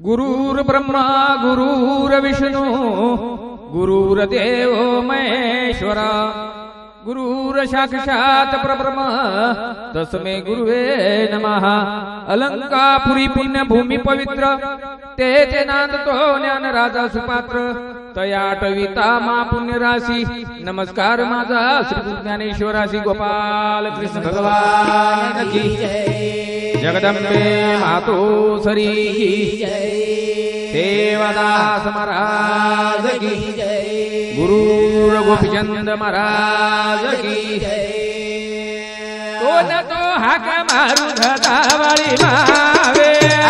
गुरुर्ब्रह्मा गुरुर्विष्णु गुरुर्देवो महेश्वर गुरुर्साक्षात् परब्रह्म तस्मै गुरुवे नमः। अलंकापुरी पुण्य भूमि पवित्र ते नांद तो ज्ञान राजा सुपात्र तयाटविता मा पुण्य राशी। नमस्कार माझा श्री ज्ञानेश्वराशी गोपाल कृष्ण भगवान की जगदंबे मातो सरी देवदास महाराज की गुरु गोपीचंद महाराज की। तो न तो हाक मारू धदावळी मावे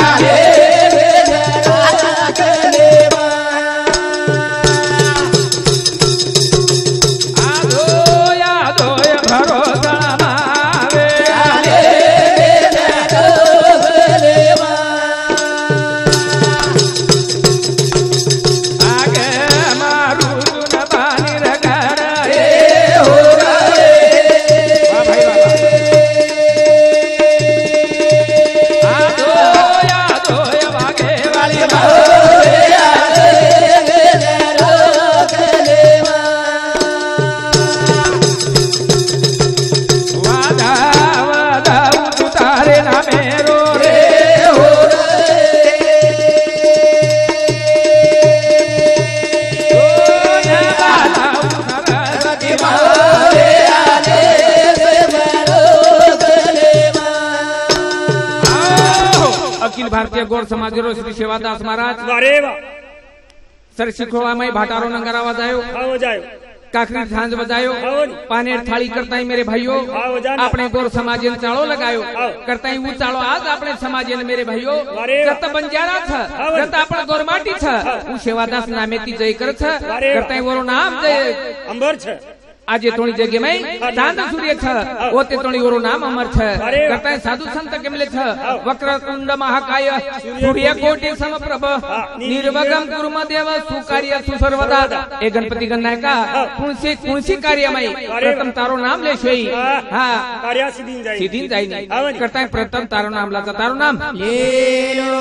भारतीय गौर समाज श्री सेवादास महाराज सर शिखोवा में भाटारो नंगरा बजायो काकरी झांझ बजायो पानेर थाली करता ही मेरे भाइयों अपने गौर समाज चाड़ो लगायो करता ही वो चाड़ो आज अपने समाज मेरे भाइयों जत बंजारा था जत अपना गौर माटी था वो सेवादास नामे ती जय कर करता ही वो नाम जय अंबर छ आज थोड़ी जगह में चांद सूर्य छ ओते थोड़ी ओरो नाम अमर छ करता है साधु संत केमले छ वक्रतुंड महाकाय सूर्य कोटि समप्रभ निर्वगम कुर्मदेव सुकार्य सुसर्वदा। ए गणपति गणनायका कुणसी कार्य में प्रथम तारो नाम ले सोई हां कार्य सिद्धीन जाई नहीं करता है प्रथम तारो नाम लाचा तारो नाम ले लो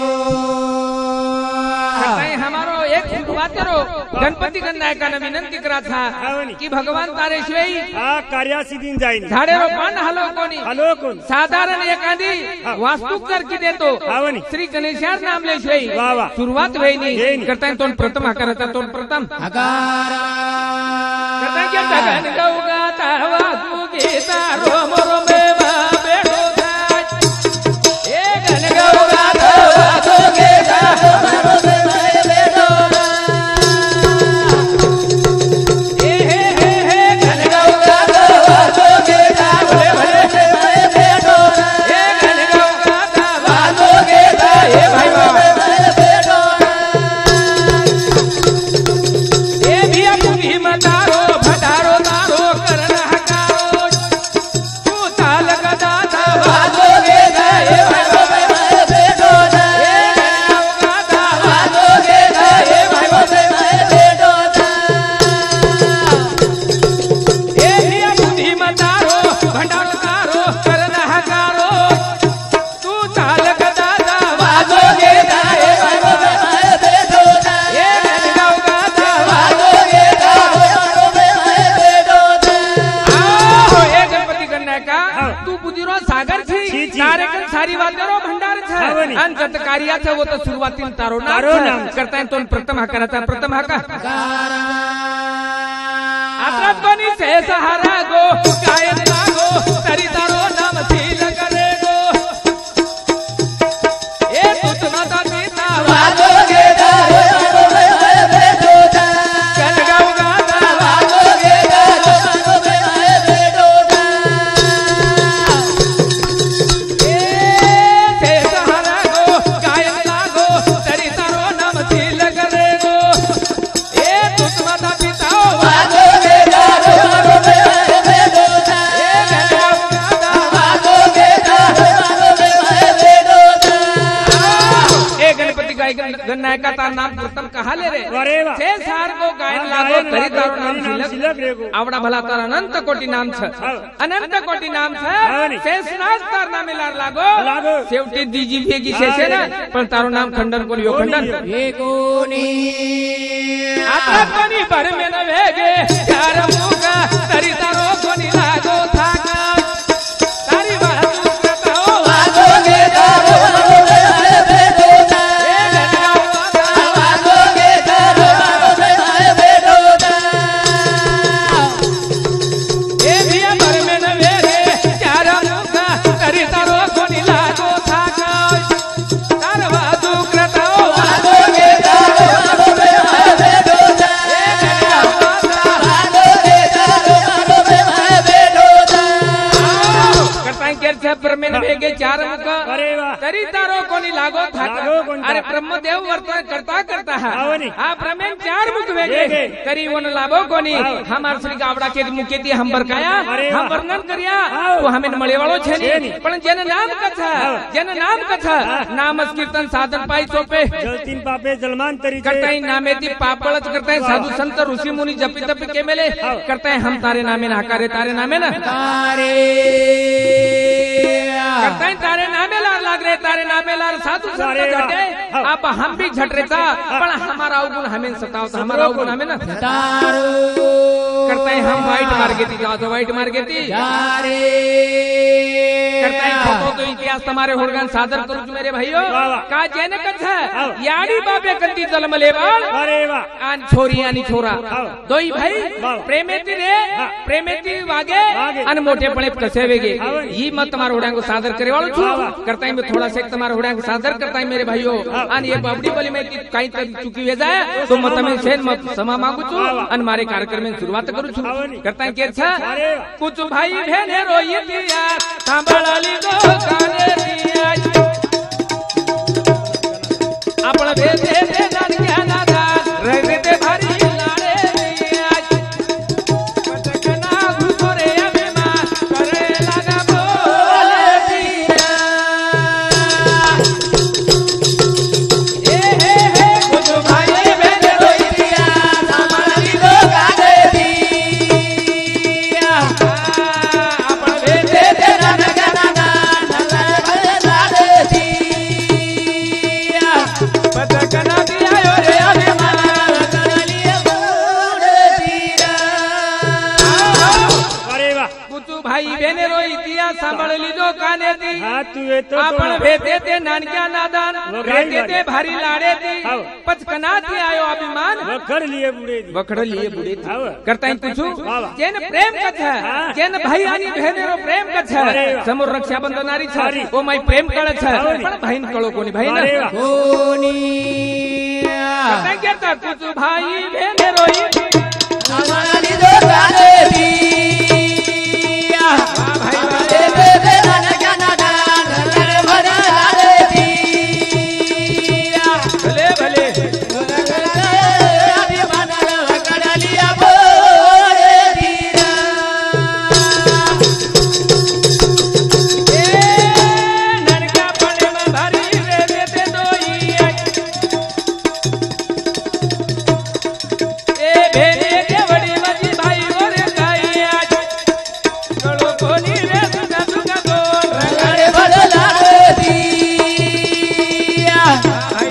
करता है हमारो एक शुरुआत करो गणपति गणनायका ने विनंती करा था कि भगवान तारे शिवाई कार्य सिद्धीन जाई नहीं झाड़े रो पान हलो कोनी साधारण एकादी वास्तु कर की दे तो श्री गणेशार नाम ले शिवाई शुरुआत वही नहीं करता है तो प्रथम आकार था तो प्रथम आकार करता क्या गगन गौगा तावा तू गीता रोम रोम बेठो ए गगन गौगा तावा तू गीता रोम कार्य था वो तो शुरुआती तारो नाम करता है तो प्रथम हकार था प्रथम हकार आत्मनि से सहारा गो गायन गो तरी तारो नाम सील करे गो ए तुतना ता पीता वाजो गे गा पिता गन्ना का तार नाम कीर्तन कहा ले रे अरे वाह से सार को गायन लागो तरी तारो नाम सिलक आवड़ा भला तार अनंत कोटि नाम छ अनंत कोटि नाम छ शेषनाथ तार नामे लार लागो शेवटी दीजी भेगी शेषे ना पण तारो नाम खंडन कोनी यो खंडन ये कोनी आता कोनी पर में न भेगे चार मुका तरी तारो कोनी लागो थाका तारी बात बताओ लागो गे तारो भेगे चार मुख तरी तारो कोनी लागो था अरे ब्रह्मदेव वर्तन करता करता है हाँ ब्रह्मेन चार मुख भेगे तरी वन लाभो कोनी हमार श्री गावड़ा के मुखे थी हम बरकाया हम वर्णन करिया तो हमें मळे वालो छे नी पण जन नाम कथा नाम कीर्तन साधन पाई सोपे तीन पापे जलमान तरी करता ही नामे थी पापळच करता है साधु संत ऋषि मुनि जपी तपी के मेले करता है हम तारे नामे ना हकारे तारे नामे ना तारे करता है तारे नामे लार लाग रहे तारे नामे लार साधु संत झटे अब हम भी झट रहे था पर हमारा अवगुण हमें सतावता हमारा अवगुण हमें ना करता है हम वाइट मार्गे थी जाओ तो वाइट मार्गे थी करता है खोटो तो इतिहास तुम्हारे होड़गान सादर करूँ मेरे भाइयों का जैन कथा यानी बापे कंती जलम लेवाल आन छोरी आनी छोरा दोई भाई प्रेमेती रे प्रेमेती वागे अन मोटे पड़े कसे वेगे ये मत तुम्हारे होड़ां को सादर करे वालों छू करता है मैं थोड़ा से तुम्हारे होड़ां को सादर करता है मेरे भाइयों अन ये बाबड़ी बोली में कहीं तक चुकी हुई जाए तो मत में सेन मत समा मांगू छू अन मारे कार्यक्रम में शुरुआत करूँ छू करता है क्या कुछ भाई बहने रोई दिया सांभळली गो काने दिया आपण भेटे दे नानक्या नादा रगते भारी लाडे दिया पटकना घुसोरे अभिमान करे लागा बोले दिया ए हे कुछ भाई बहने रोई दिया सांभळली गो काने दिया आपण भेटे दे नानक्या नादा पटकना दिया यो रे अभिमान करलिए बोले दिया अरे वाह कुछ भाई बहने रोई दिया सांभळ लीधो काने दी तू ये तो आपण भेटे ते नानक्या नादान भेटे ते भारी लाडे दी पचकना थी आयो अभिमान वखड़ लिए बुढ़े थी करता है कुछ जेन प्रेम कथा जेन भाई आनी बहने रो प्रेम कथा समोर रक्षा बंधनारी छ ओ माई प्रेम कळ छ पण बहिन कळो कोनी भाई ना कोनी करता केता कुछ भाई बहने रोई हमारा लीधो काने दी भाई दे दे नानक्या नादान करे भरा लाडे दी भले भले अभिमान करलिया बोले दिया ए ननका पड़े में भरी रे देते दोई ए भेजे के बड़ी मजी भाई और गाई आज कलो कोनी रे सुगा सुगा बोल रंगारे भले लाडे दिया भाई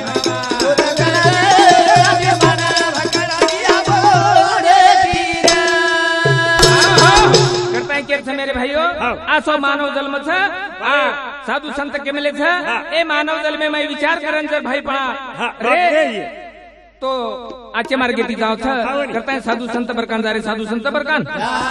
अभिमान करलिया बोले दिया करता है क्या मेरे भाइयों आसो मानव जन्म छ साधु संत के मिले छ ए मानव जन्म में मैं विचार करन जर भाई पड़ा रे तो आचे मार्गे ती जाओ छ करता है साधु संत बरकान जा रे साधु संत बरकान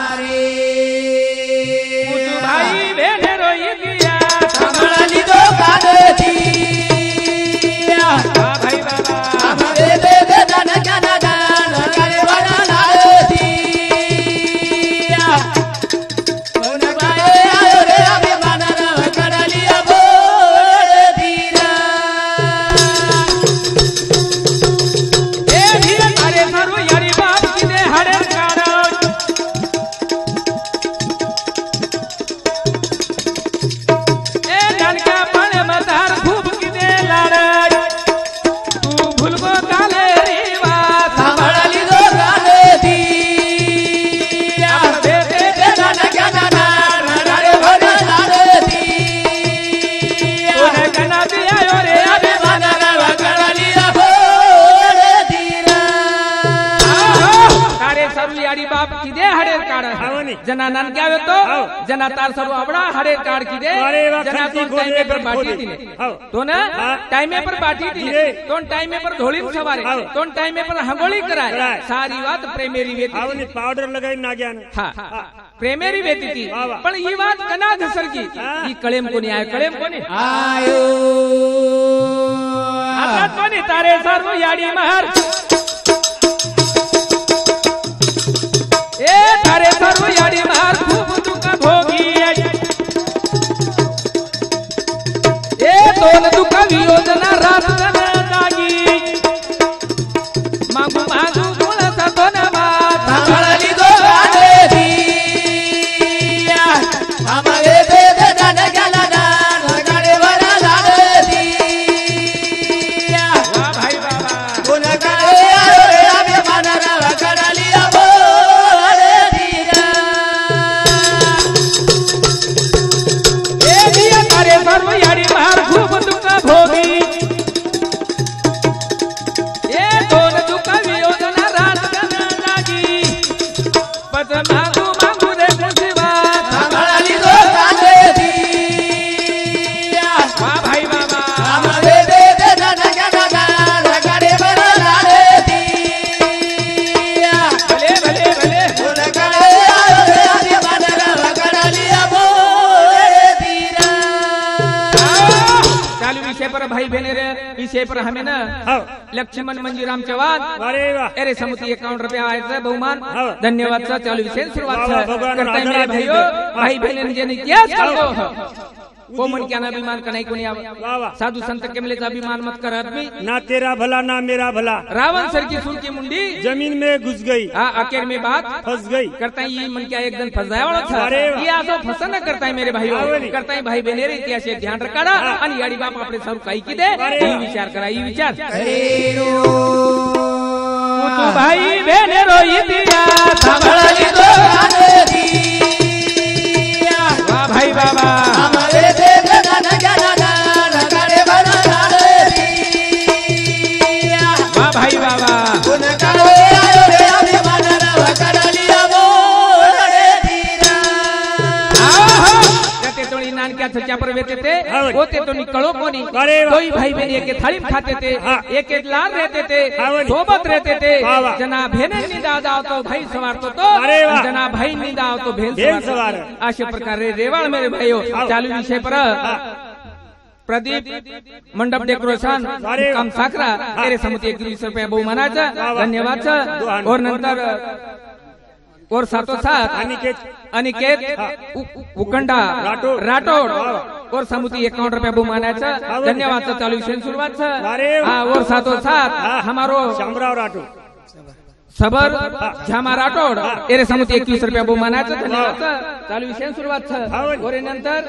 कुछ भाई बहने रोई दिया सांभळ लीधो काने दिया भाई बाबा दे दे नानक्या नादान करे भरा लाडे दिया कोन भाई आयो रे अभिमान करलिया बोले दिया ए धीरे तारे सरो यारी बाप की दे हड़े कारो जना नान क्या तो जना तार सर्व आवड़ा हरे कार्ड की दे जना तो टाइम पर बाटी दिले तो ना टाइम पर बाटी दिले तो टाइम पर धोली सवारे तो टाइम पर हंगोली कराए सारी बात प्रेमेरी वेती पाउडर लगाई ना ज्ञान हाँ प्रेमेरी वेती थी पर ये बात कना घसर की ये कलेम को नहीं आयो कलेम को नहीं आयो आता को नहीं तारे सर्व याड़ी महर ए तारे सर्व याड़ी महर खूब दुख भोगी ए दोन दुख वियोजना रात दागी मांगू मांगू गुण सतोन बात संभळली दो गाणे दिया आम्हाले दे दे दान गेला दान गाणे वरा लाडे दिया वाह भाई बाबा गुण गाणे आयो रे अभिमानाला वकडली अबो रे दिया ए दिया तारे सर्व याडी महार खूप दुःख भोगी ए दोन दुःख वियोजना रात लागी पद मागू मागू रे मुसीबत संभळली दो गाणे दिया वाह भाई बाबा आम्हाले दे दे दान गेला दान गाणे वरा लाडे दिया भले भले भले गुण गाणे आयो रे अभिमानाला वकडली अबो रे दिया चालू विषय पर भाई बहने रे विषय पर हमें ना लक्ष्मण मंजीराम चव्हाण अरे वाह अरे समुती 51 रुपया आयचं बहुमान हो. धन्यवाद सर चालू विषय सुरुवात वाह, सर भगवान करताय मेरे आदरात भाइयों देते. भाई बहन जे इतिहास करतो वो मन क्या ना अभिमान का नहीं कोणी वाह, वाह. आवा साधु संत केमलेचा अभिमान मत कर आदमी ना तेरा भला ना मेरा भला रावण सर की सुर की मुंडी जमीन में घुस गई हाँ आखिर में बात फंस गई करता ये मन क्या एकदम फसाया वाला था अरे वाह. ये आसो फसन करता है मेरे भाइयों आवली. करता है भाई बहने रे इतिहास ध्यान रखाडा आणि याडी बाप आपले सारू काही की दे अरे ही वाह. विचार करा ही विचार हरिरो तू भाई बहने रो इतिहास संभळली दो गाणे दिया वाह भाई बाबा आम्हाले दे दे दान गेला दान गाणे वरा लाडे दिया वाह भाई बाबा गुण गाणे आयो रे अभिमानाला वकडली अबो रे दिया जाते तो नान क्या सच्चा पर वेते थे हाँ। होते तो निकलो कोनी अरे वाह. कोई भाई बहन एक थाली में खाते थे हाँ. एक लाल रहते थे हाँ, वाह. सोबत रहते थे वाह, वाह. जना भेने निंदा जाओ तो भाई सवार तो अरे वाह. जना भाई निंदा आओ तो भेन भेन सवार सवार. अशा प्रकारे रेवाळ मेरे भाइयों हाँ. चालू विषय पर प्रदीप मंडप डेकोरेशन अरे वाह. काम साखरा तेरे समुती 21 रुपया बहुमानाचा वाह. धन्यवाद सर और नंतर और साथोसाथ अनिकेत उकंडा राठोड और समुती 51 रुपया बहुमानाचा धन्यवाद सर चालू विषय सुरुवात सर अरे वाह. हाँ और साथोसाथ हमारो शामराव राठोड सबर झामा राठोड एरे समुती 21 रुपया बहुमानाचा धन्यवाद सर चालू विषय सुरुवात सर और नंतर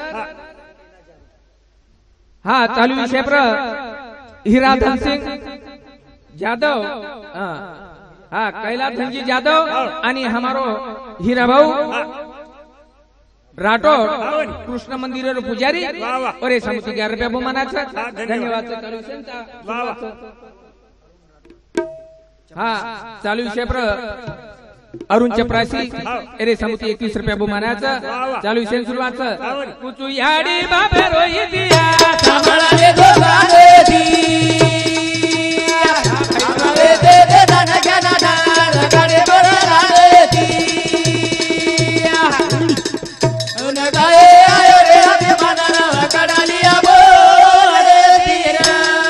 हाँ चालू विषय पर हिराधन सिंह जाधव हाँ कैलाश जी जाधव आणि हमारो हीरा भाऊ राठोड कृष्ण मंदिर पुजारी वाह, वाह. और 11 रुपया बहुमानाचा धन्यवाद सर चालू विषय वाह, वाह. हाँ चालू विषय पर अरुण चपरासी अरे समुती 21 रुपया बहुमानाचा चालू विषय सुरुवात कुचू याडी बाबे रोई दिया संभळली दो गाणे दिया आम्हाले दे दे दान गेला दान गाणे वरा लाडे दिया गुण गाणे आयो रे अभिमानाला वकडली अबो रे दिया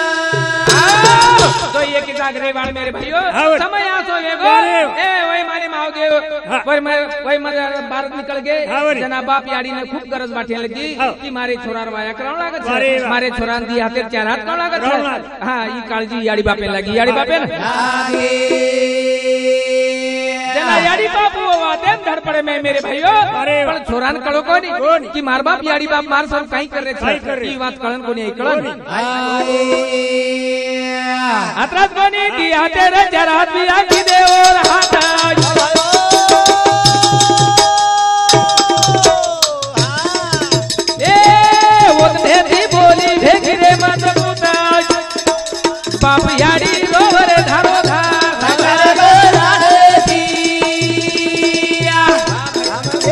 तो ये की जागरे वाल मेरे भाइयों हाँ। समय आसो एगो अरे। ए वही माने मावदेव हाँ। वही मैं भारत निकल गए हाँ, वही। जना बाप याडी ने खूब गरज बाटे लगी हाँ। कि मारे छोरा वाया कराव लागत अरे छे वाह. मारे छोरा दी हाथे 4 हाथ कराव लागत कराव छे लागत. हां ई काळजी याडी बापे लगी याडी बापे ना लागे जना याडी बाप हुआ देन धड़पड़े में मेरे भाइयों अरे वाह. पण छोरान कळो कोनी कोनी. कि मार बाप याडी बाप मार सब काई कर रे काई कर रे. ई बात कळन कोनी कळन आगे अत्रास कोनी दी हाथे रे 4 हाथ बिया की दे और हाथ ए वो देती बोली भेगिरे मत पुता बाप याडी रोवरे धारो धार संभळली दो गाणे दिया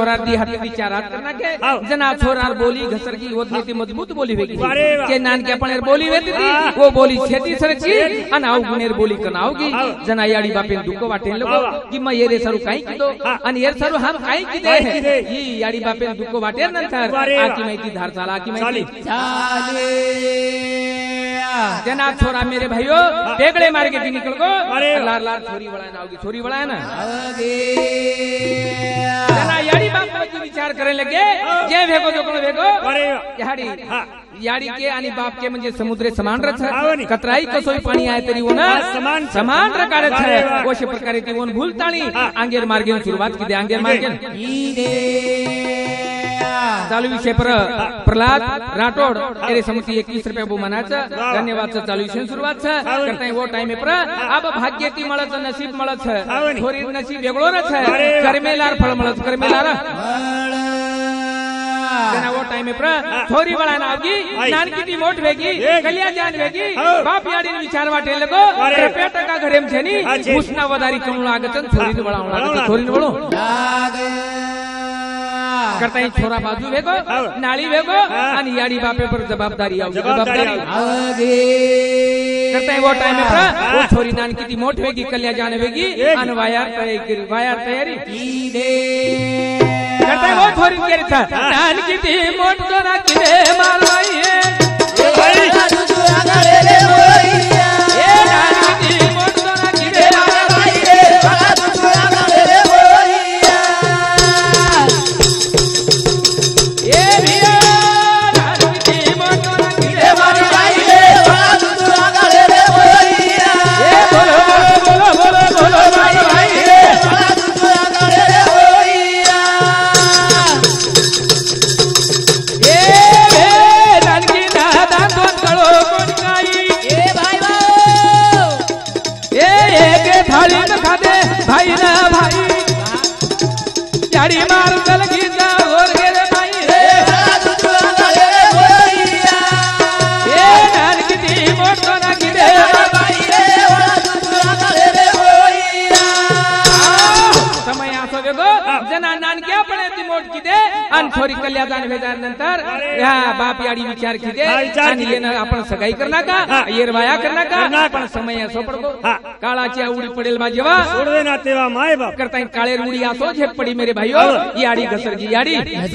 छोरा दी हट विचारात करना के जना छोरा बोली घसर की वो नीति मजबूत बोली वेगी के नान के अपन बोली वेती थी वो बोली छेती सरची अन आउ गुनेर बोली कनाओगी जना याडी बापे दुको वाटे लोगो कि म येरे सरू काई की दो अन येर सरू हम काई की दे ई याडी बापे दुको वाटे नंतर आकी मैती धार साला आकी मैती चाले जना छोरा मेरे भाइयों टेकड़े मार के निकल गो लार लार छोरी बड़ा ना होगी छोरी बड़ा है ना जना याडी बाप की विचार करे लगे जे भेगो जो कोण भेगो याडी याडी के आणि बाप के म्हणजे समुद्र समान रच कतराई कसोई पाणी आहे तरी वो ना समान प्रकारे है अशा प्रकारे ती वन भूलताणी आंगेर मार्गे सुरुवात की दे आंगेर मार्गे चालू विषय पर प्रहलाद राठोड तेरे समिति 21 रुपया बहुमानाचं धन्यवाद चालू विषय सुरुवात करता वो टाइम पर अब भाग्य ती मळच नसीब मळच थोरी नसीब वेगळो रच कर्मेलार फळ मळच कर्मेलार वो टाइम पर थोरी बळा नावगी नानकी ती मोठ वेगी कलिया जान वेगी बाप याडी विचार वाटे लगो रुपया टका घरेम छेनी मुसना वदारी कमु लागतन थोरी बळा लागत थोरी बळो करता ही छोरा बाजू वेगो नाली वेगो आणि याडी बापे पर जबाबदारी आव जबाबदारी करता है वो टाइम पर वो छोरी नान की मोट वेगी कल्या जाने वेगी अन वायर तैयारी करता है वो छोरी केरी था नान की मोट तो ना किले मारवाई है ए नान की मोट तो ना किले मारवाई है भाई ना भाई याडी मार चल गीता और गेरे भाई रे ए नान की मोट तो ना गिरे भाई रे समय असो वेगो जना नान के अपने ती मोट की दे अन थोरी कल्या जान भेजार नंतर या बाप याडी विचार की दे आणि येना आपण सगाई करना का येरवाया करना का पण समय असो पडतो काळाची उडी पडेल माझेवा सोडवे ना तेवा माय बाप करता है काले रूड़ी आसो झेप पड़ी मेरे भाइयों याडी घसर की याडी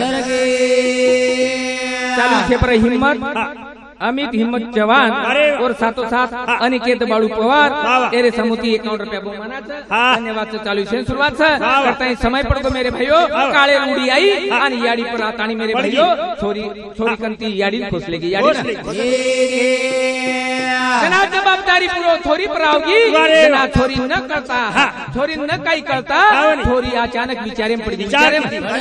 चालू छे पर हिम्मत अमित हिम्मत जवान और साथों साथ अनिकेत बाळू पवार तेरे समुती 51 रुपया बहुमानाचं धन्यवाद चालू विषय सुरुवात करता है समय पडतो मेरे भाइयों काळे रूड़ी आई आणि याडी पर आतानी मेरे भाइयों छोरी कंती याडी खोसलेगी याडी जना जबाबदारी पूरो थोरी पर आवगी जना छोरी न करता छोरी न काही करता थोरी अचानक विचारे पड़ी विचारे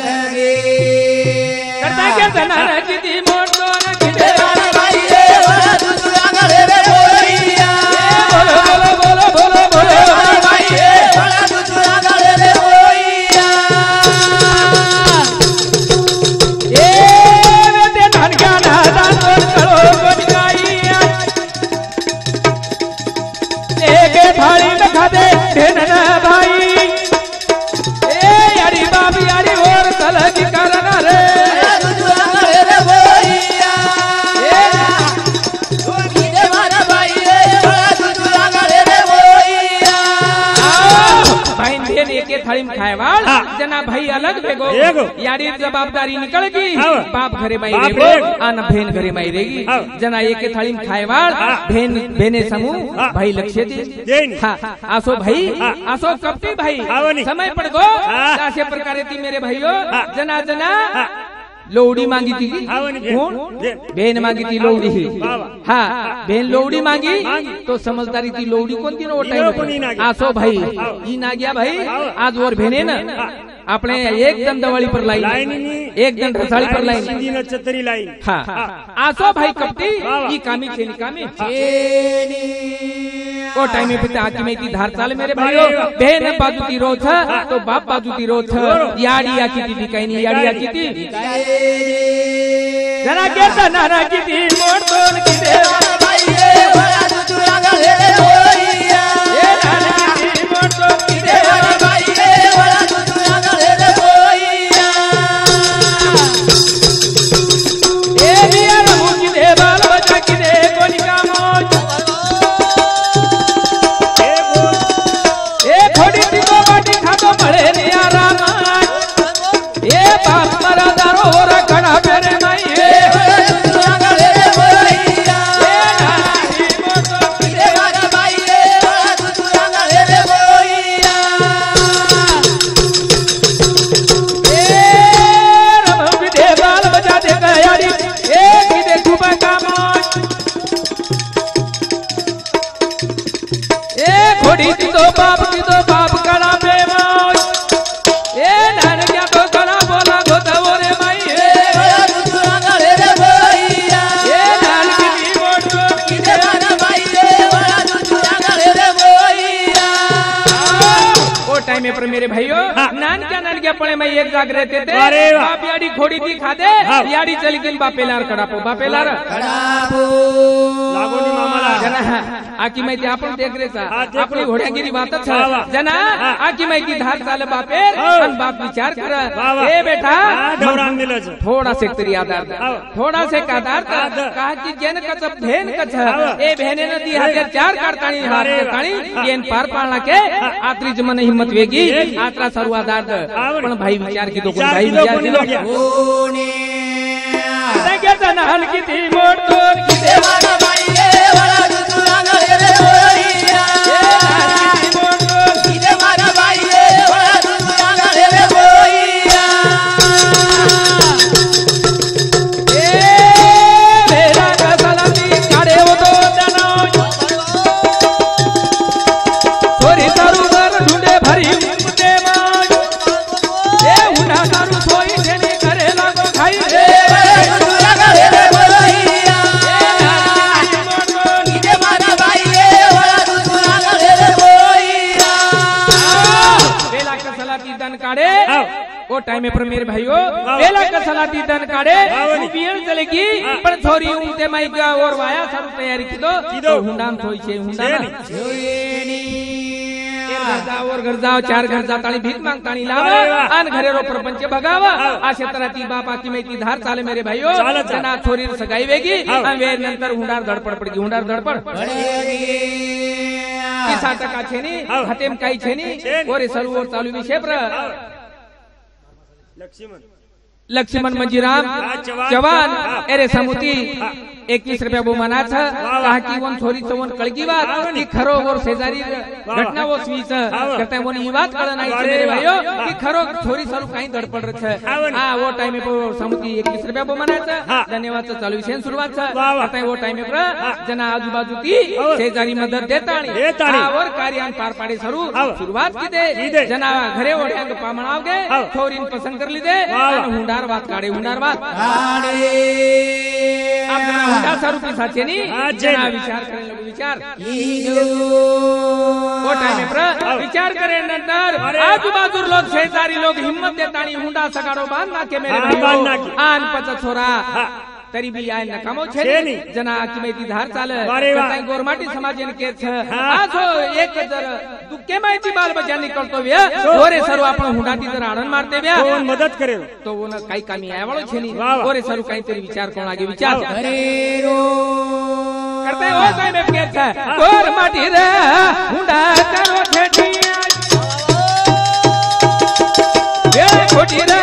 करता के जना रजी मोट तो न किते भाई रे बोला दूसरा गले रे बोलिया बोलो बोलो बोलो बोलो भाई रे बोला दूसरा गले रे बोलिया ए बेटे धन का दान करो कोनिकाई के थाली में खाते भेनना भाई ए यारी बाप यारी और तल की करना रे के थाली में खाए वाल जना भाई अलग भेगो यारी जवाबदारी निकल गई बाप घरे माई रेगो आन भेन घरे माई रेगी जना एक के थाली में खाए वाल भेन भेने समूह भाई लक्ष्य दे आसो भाई आसो कपटी भाई समय पड़ गो ऐसे प्रकार थी मेरे भाइयों जना जना लोहड़ी मांगी थी कौन बहन मांगी थी लोहड़ी हाँ बहन लोहड़ी मांगी तो समझदारी थी लोहड़ी कौन थी ना आसो भाई ई ना गया भाई आज और बहने ना अपने एकदम दवाली पर लाइन एकदम रसाली पर लाइन छतरी लाइन हाँ आसो भाई कपटी ई कामी छेनी कामी ओ टाइम में पिता आकी में थी धार साल मेरे भाइयों बहन बाजू थी रोज तो बाप बाजू थी रोज याड़ी आकी थी कहीं नहीं याड़ी आकी थी जरा कहता नाना की थी मोड़ तोड़ की देवा भाई ये बड़ा दूसरा गले होइया ये नाना की थी मोड़ तोड़ की देवा भाई ये बड़ा दूसरा गले होइया कीधो बाप कड़ा बेमाई ए नान क्या तो कड़ा बोला गोदवो रे माई ए वड़ा दूध आंगड़े रे भैया ए नान की मोट की दे माना भाई ए वड़ा दूध आंगड़े रे भैया वो टाइम पर मेरे भाइयों नान क्या पड़े मैं एक जाग रहते थे बाप याड़ी खोड़ी थी खाते याड़ी चली गई बापेलार कड़ापो बापेलार कड़ापो लागो नी मामाला जना आकी मैं ते आपण देख रे सा अपनी घोड्यागिरी बात छ जना आकी मैं की धार चाल बापेर अन बाप विचार कर ए बेटा गौरांग मिलज थोड़ा से तरी आधार थोड़ा से आधार कहा कि जन कच भेन कच ए भेने न दी हजार चार काटताणी हाथ काटताणी येन पार पाळना के आत्री जमन हिम्मत वेगी आत्रा सर्व आधार पण भाई विचार की तो कोण भाई विचार की ओने सगे जनान की थी मोट तोर की दे माना भाई ए वड़ा दूध आंगड़े रे भैया की दे माना भाई ए वड़ा दूध आंगड़े रे भैया ए मेरा कसलती काढे वो तो जनो थोड़ी तारू घर ढूंढे भरी मुंडे माय ए उना तारू सोई जेने करे लागो खाई ए वड़ा दूध आंगड़े रे भैया की दे माना भाई ए वड़ा दूध आंगड़े रे भैया बेला कसलाती दन काढे वो टाइम पर मेरे भाइयों बेला कसलाती दन काढे पीएल चलेगी पर थोड़ी उनते माई का और वाया सारू तैयारी की दो हुंडान थोई छे हुंडान और घर जाओ चार घर जाताणी भीक मागताणी लावा आन घरे रो प्रपंच भगावा अशा तरह ती बापा की मैती धार चाले मेरे भाइयों जना थोरी सगाई वेगी आणि वे नंतर हुंडार धडपड पडगी हुंडार धडपड किसा टका छेनी हातेम काही छेनी ओरे सर्व चालू विषय पर लक्ष्मण मंजीराम जवान अरे समुती 21 रुपया बहुमानाच कहा की वन छोरी चवन कळगी बात की खरो और शेजारी घटना वो स्वीच करता वन ही बात कळ नाही मेरे भाइयो की खरो छोरी सारू काही धडपड छ हां वो टाइम पे समुती 21 रुपया बहुमानाच धन्यवाद चालू विषय सुरुवात करता वो टाइम पे जना आजूबाजू की शेजारी मदत देताणी और कार्यान पार पाडे सरू सुरुवात की दे जना घरे ओढ्यांग पामणावगे छोरीन पसंद कर लीदे हुंडार बात काढे हुंडार बात आप जना हुंडा सारू पैसा छे नी जना विचार करे लोग विचार वो टाइम पर विचार करे नंतर आजूबाजू लोग शेजारी लोग हिम्मत देताणी हुंडा सगाडो बांध नाके मेरे भाइयों आन पच छोरा तरी बी आय नकामो छे जना की मैती धार चाल करताय गोरमाटी समाजन के छ आजो एक जर दुखे माहिती बाल बच्चा निकलतो व्या ओरे सर्व आपण हुंडाती जर आनंद मारते व्या कोण मदत करे तो वो न काही कामी आय वाळो छे नी ओरे सर्व काहीतरी विचार कोण आगे विचार अरे रो करताय ओ साहेब के छ गोरमाटी रे हुंडा करो छेटिया ए खोटी रे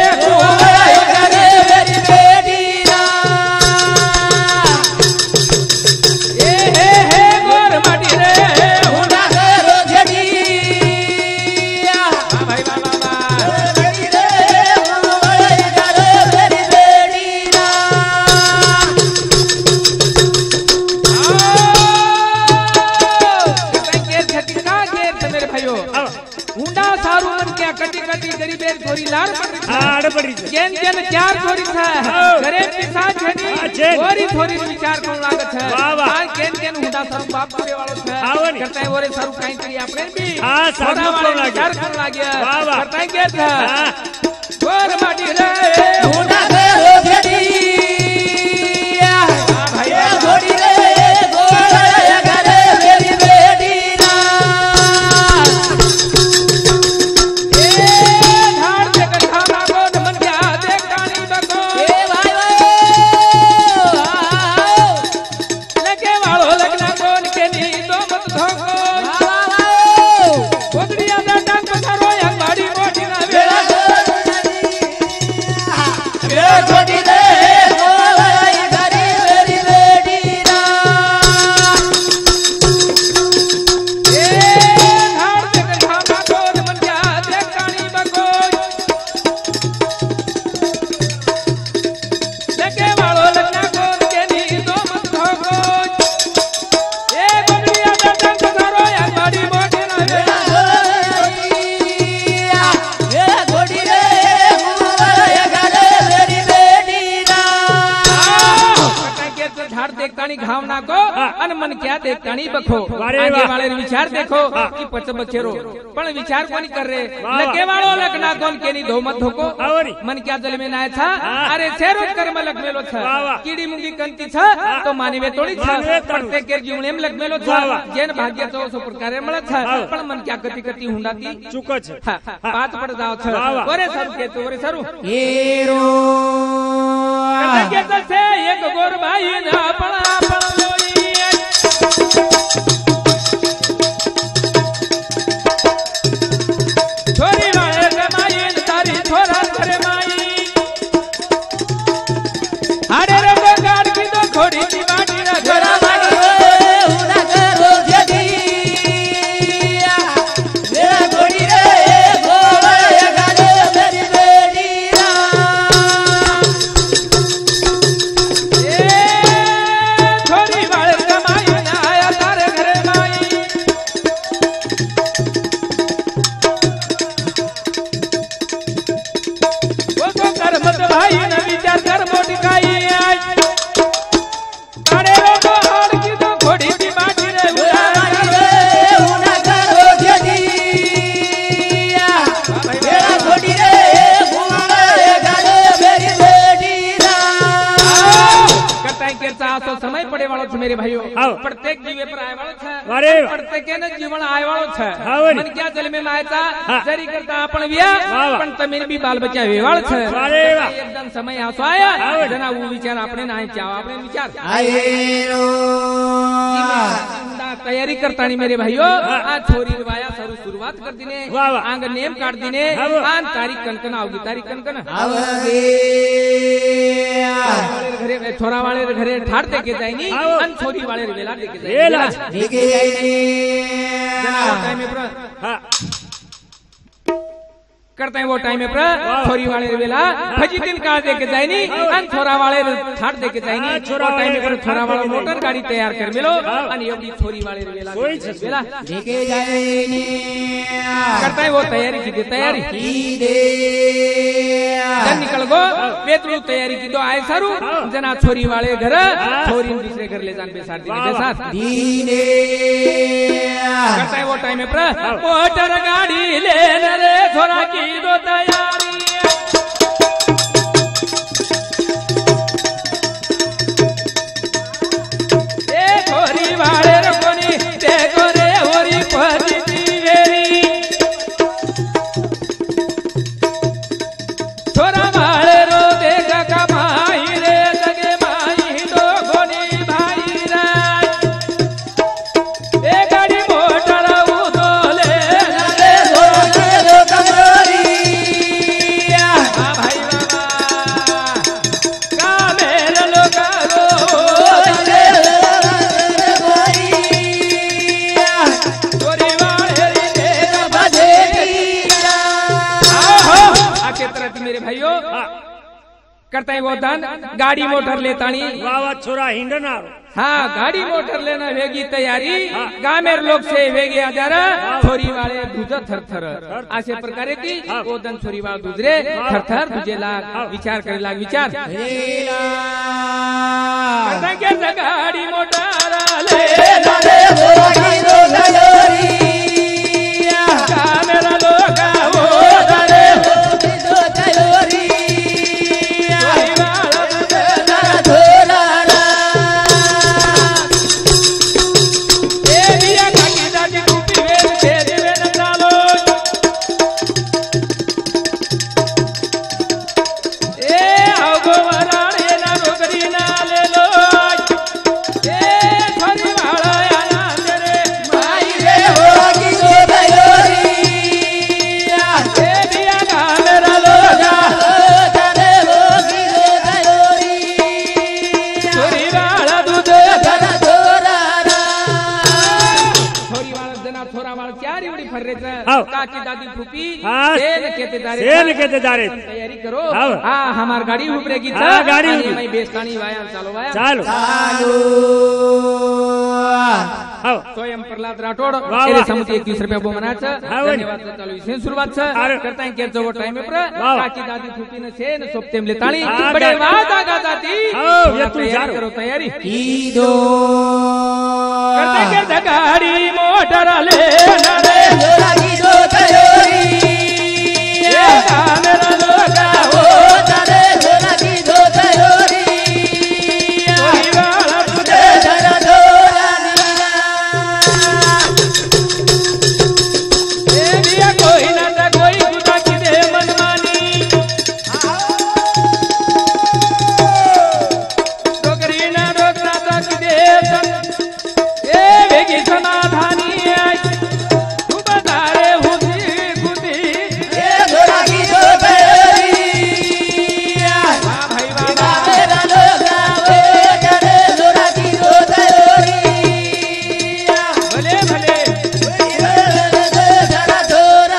केन केन चार छोरी था घरे पिसा छनी ओरी छोरी विचार कोण लागत है आ केन केन हुंडा सरू बाप करे वाळो है करता है ओरे सरू काई तरी आपने भी हां साडू कोण विचार कोण लाग्या करता है के था गोर माटी रे हुंडा करो छेटी भाई छोड़ी रे गोर घरे मेरी बेटी ना मागो અને મન ક્યાં દેખતાણી બખો આગે વાળે વિચાર દેખો કે પચ બચેરો પણ વિચાર કોની કર રે લકે વાળો લગના કોન કેની ધોમત ધોકો મન ક્યાં જલ में નાય था अरे छेरो कर्म लगमेलो छ कीड़ी मुंगी कंती छ तो मानवे तोड़ी छ प्रत्येक के जीवनेम लगमेलो छ जेन भाग्य तो सो प्रकारे મળે छ પણ મન ક્યાં ગતિ ગતિ હુંડાતી ચૂકો છે પાત પડ જાવ छ ઓરે સર કે તો ઓરે સરું हीरो કે તો છે એક ગોર ભાઈ ના પળા પળોઈ छोरी वाले रे माई तारी छोरा घरे माई अरे रे गाड़ की तो घोड़ी की बाटी रे घरा माई उना करो जदिया मेरा घोड़ी रे घोड़ा गाले मेरी बेटी रा ए छोरी वाले रे माई ना आया तारे घरे माई वो तो कर मत भाई न विचार कर मोटी काई आई अरे रो तो हार की तो घोड़ी की बाटी रे उना करो जदिया मेरा घोड़ी रे घोड़ा गाले मेरी बेटी रा करता है के तो समय पड़े वालो छ मेरे भाइयों आओ। प्रत्येक जीवे पर आए वालो छ अरे प्रत्येक ने जीवन आए वालो छ आओ रे। मन क्या जल में नायता जरी करता आपण विया वाह। पण तमें भी बाल बच्चा वेवाळ छ अरे वाह। एकदम समय आसो आया जना वो विचार आपने नाय चाव आपने विचार हीरो तैयारी करता नहीं मेरे भाइयों आ छोरी रवाया सरू शुरुआत कर दिने वाह वाह। आंग नेम काट दिने वाह। आन तारीख कनकन आओगी तारीख कनकन आवगे घरे छोरा वाले घरे ठाड़ दे के जाएनी आओ। अन छोरी वाले वेला दे के वेला। जाएनी दिखे टाइम में हाँ करते हैं वो टाइम में छोरी वाले वेला भजी दिन का दे के जाएनी अन छोरा वाले ठाड़ दे के जाएनी छोरा टाइम में वाले छोरा वाला ठाड़ दे मोटर गाड़ी तैयार कर मिलो हाँ। अन योगी छोरी वाले वेला कोई छे। वेला दिखे जाएनी करता है वो तैयारी की दे तैयारी दे जन निकल गो बेतलू तैयारी की दो आए सारू जना छोरी वाले घर छोरी दूसरे घर ले जान बेसार दीने बेसार दीने करता है वो टाइम में मोटर गाड़ी लेने रे छोरा की दो तैयारी ए छोरी वाले रखोनी देखो रे होरी परी वेरी छोरा वाले रो देखा का भाई रे लगे भाई दो गोनी भाई रे ए गाड़ी मोटर उदोले रे धोने दो कमरोरी हाँ भाई बाबा का मेरे लोग रो छोरी वाले रे देखा आके तरह मेरे भाइयों करता है वो दान गाड़ी मोटर लेतानी वाह वाह छोरा हिंडन आरो हाँ गाड़ी मोटर लेना वेगी तैयारी गामेर लोग से वेगे आजारा छोरी वाले दूजा थर थर असे प्रकारे की वो दन छोरी वाला दूसरे थर थर दूजे लाग विचार करे लाग विचार करता है के गाड़ी मोटर ले गामेर लोग वो दरे छोरी वाला ए दिया काकी दादी टूटी वेल तेरी वेल डालो ए आओ वराणे ना नौकरी ना ले लो ए छोरी वाला आना तेरे माई रे होगी दो दयोरी ए दिया का मेरा लोगा रे होगी दो दयोरी छोरी वाला दूध धरा धोरारा छोरी वाला जना थोरा वाला चारी उड़ी फर रे आओ। काकी दादी टूपी हाँ। सेन केते दारे सेन केते दारे तैयारी करो आओ। हाँ हमार गाड़ी उपरेगी हाँ, गाड़ी आणि उपरेगी। मैं बेस्तानी वायान चालो वाया चालो चालू आओ स्वयं प्रहलाद राठोड वाह, एरे वाह। समुद्र 21 रुपया बोमनाचं हा, वा. धन्यवाद चालू इसे सुरुवात छ अरे. करता है के जो टाइम पर वाह. काकी दादी फूटी न छे न सोपतेम ले ताली हा, बड़े गाडी. वादा गाती हो, ये तू तैयारी जारो. करो तैयारी ईदो के गाड़ी मोटर ले रे जोरा की जो तयोरी मेरा लोगा हो रे जोरा की जो तयोरी वाला तुझे जरा जोरा दिया कोई ना था कोई खुदा की दे मनमानी डोगरी ना रोकना था की दे ए वेगी समाधानी आई तू बता रे हुदी खुदी जोरा की जो तयोरी वाह भाई वाह मेरा लोगा हो रे जोरा की जो तयोरी भले भले जरा जोरा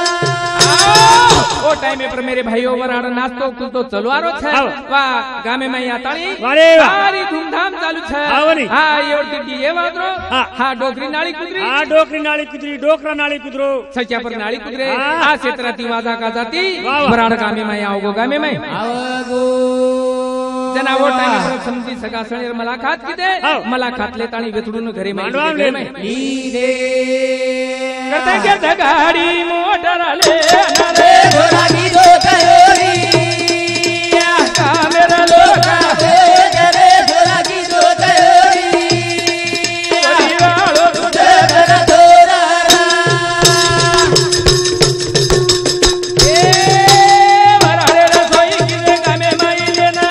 ओ टाइम पर मेरे भाइयों वराड़ नाचतो कूदतो चलो आरो छे हाव। वाह गामे में या ताળી वारे वाह। सारी धूमधाम चालू छे हावनी। हां यो डी ये वादरो हाँ। हां डोकरी नाળી कुदरी आ डोकरी नाली कुदरी डोकरा नाली कुदरो सच्चा पर नाળી कुदरे हाँ। आ क्षेत्राती वादा का जाती वाह, वाह। वराड़ गामे में आओगो गामे में आवगो जना वो टाइम पर समझी सगा सणेर मुलाकात की दे हाव। मुलाकात ले ताणी वेतडू घरे में मांडवा घरे में। में लीदे करता के गाड़ी मोटर ले रे जोरा की जो तयोरी मेरा लोगा रे जोरा की जो तयोरी परिवारो जरा जोरा ए वराड़े रसोई की दे गामे माई लेना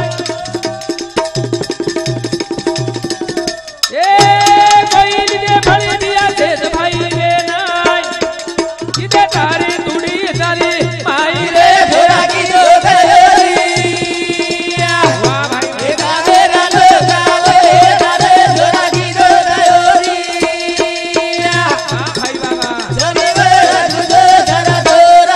ए कोई दे बड़ी दिया से भाई लेना इधे तारी तुड़ी तारी माई रे जोरा की जो तयोरी वाह भाई मेरा लोगा रे जोरा की जो तयोरी वाह भाई बाबा जमी मेरा तुझे जरा जोरा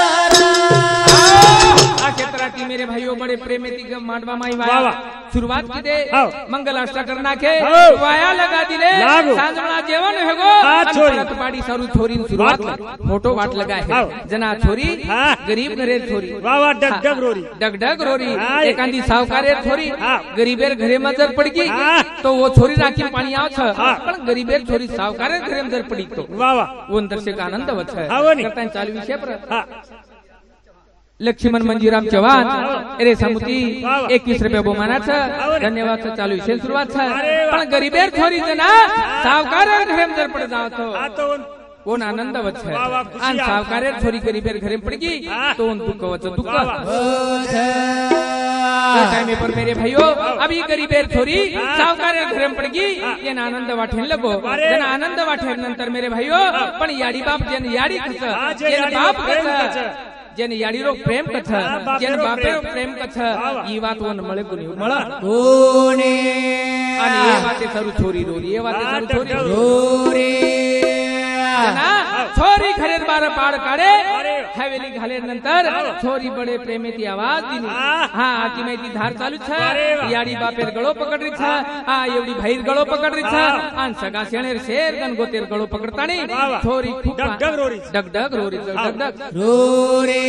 आ क्षेत्राती मेरे भाइयों बड़े प्रेमेती मांडवा माई वाह, वाया वाह। शुरुआत की दे हाव। मंगल अष्ट करना के हाव। वाया लगा दिले लागो। सांजणा जेवण हेगो हाँ, अन छोरी। परत पाडी सारू छोरी शुरुआत फोटो वाट लगा है हाव। जना छोरी हाँ। गरीब घरे छोरी वाह वाह डग डग रोरी डगडग रोरी हाँ। एकांदी सावकारे छोरी हाँ। गरीबेर घरे मजर पड़गी हाँ। तो वो छोरी राखी पाणी आव छ हाँ। पण गरीबेर छोरी सावकारे घरे मजर पड़ी तो वाह वाह वो अंदर से का आनंद वच है हावनी। करता चालू विषय पर हाँ लक्ष्मण मंजीराम चव्हाण अरे समुती वाह, वाह. 21 रुपया बहुमानाचं वाह. धन्यवाद चालू विषय सुरुवात अरे वाह. पण गरीबेर छोरी ना सावकार घरे जर पड जावतो आ तो कोण आनंद वच है वाह, वाह, खुशी आणि आहे. सावकारेर छोरी गरीबेर घरे पडगी हाँ. तो उन दुःख वच दुःख वाह, वाह. इस टाइम पर मेरे भाइयों अभी गरीबेर छोरी हाँ. सावकारेर घरे पडगी ये आनंद वाटेन लगो अरे. जन आनंद वाटेन नंतर मेरे भाइयों पण याडी बाप जन याडी कस हाँ, जे जन याडी बाप बाप प्रेम कस कस. જેને યાડીરો પ્રેમ કથ હા, બાપેરો જેને બાપેરો પ્રેમ. પ્રેમ કથ વાહ, વાહ. ઈ વાત વન મળે કોની મળે કોને અને એ વાતે સરું છોરી રોરી એ વાતે હા, સરું છોરી ડગ રોરે ना छोरी खरेर बार पाड काढे अरे. हवेली घाले नंतर छोरी बडे प्रेमेती आवाज दिली हा आती माहिती धार चालू छ अरे वा. याडी बापेर गळो पकडरी छ हा एवढी भाईर गळो पकडरी छ आणि सगा शेणेर शेर गण गोतेर गळो पकडतानी वा, वा. छोरी खूप डगडग रोरी. डगडग रोरी डगडग रोरे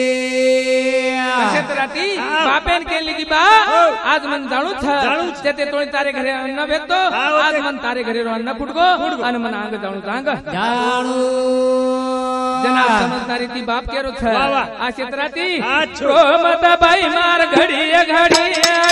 अशेत राती बापेन केली की बा आज मन जाणू छ जाणूच. ते तोळी तारे घरे अन्न भेटतो हा, आज ओके. मन तारे घरे अन्न फुटगो आणि मन आंग जाणू जांग જાણું जना समजदारी ती बाप केरो छ वाह, वाह. आ क्षेत्राती आच्छो. मत बाई मार घडी घडी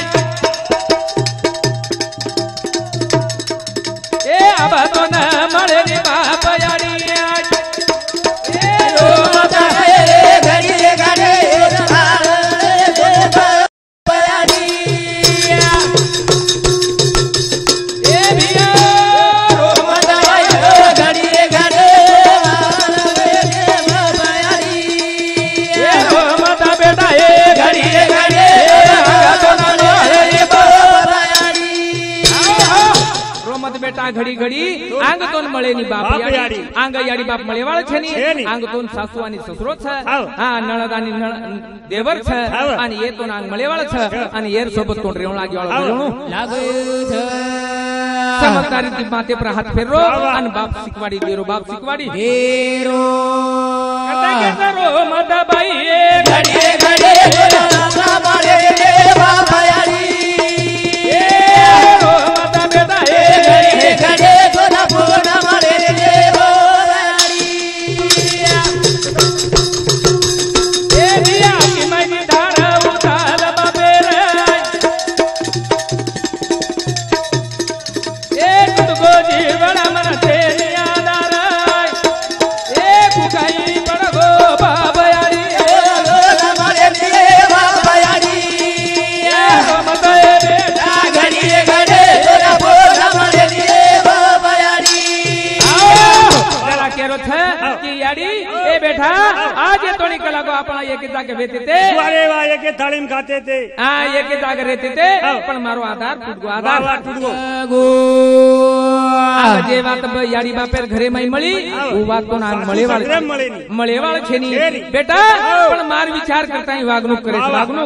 ए अब तो न मळे नी बाप याडी ए रो मत ઘડી ઘડી ए भिया रो मत ए रो मत बेटा ए घडी घडी आगा तो न मळे नी रोमत बेटा घडी घडी आंग तोन मळे नी बाप बाप याडी याडी. आंग याडी बाप मळेवाळ છે छनी ની. आंग तोन सासू आणि ससरो छ हाव. हा नळदानी देवर छ हाव. आणि ये तोन आंग मळेवाळ छ आणि येर सोबत तोंड रेवण लागी वाळ हाव. रेवणू समजदारी ती माते पर हात फेरो वाह, वाह. आणि बाप शिकवाडी देरो बाप शिकवाडी હેરો कथा केता रोमत बाई ए घडी ઘડી મળે બાપયારી ए रोमत बेटा ए घडी ઘડી ઘડી घणी कला को आपण एक जागे वेते ते अरे वाह एक थाली में खाते थे हां एक जागे रहते ते पण मारो आधार फूटगो आधार फूटगो जे बात यारी बापेर घरे में मळी वो बात तो ना मळेवाळ छेनी बेटा पण मार विचार करता ही वागणूक करे वागणूक